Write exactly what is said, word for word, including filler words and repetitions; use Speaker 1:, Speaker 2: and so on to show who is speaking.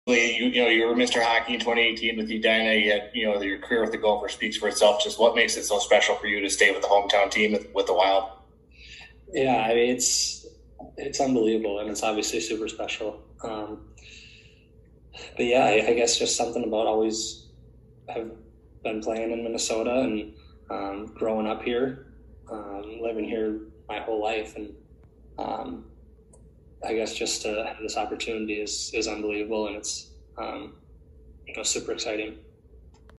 Speaker 1: You, you know, you were Mister Hockey in twenty eighteen with Edina. Yet, you know, your career with the Gophers speaks for itself. Just what makes it so special for you to stay with the hometown team with, with the Wild?
Speaker 2: Yeah, I mean, it's it's unbelievable, and it's obviously super special. Um, but yeah, I, I guess just something about always have been playing in Minnesota and um, growing up here, um, living here my whole life, and um, I guess just to have this opportunity is is unbelievable, and it's um, you know super exciting.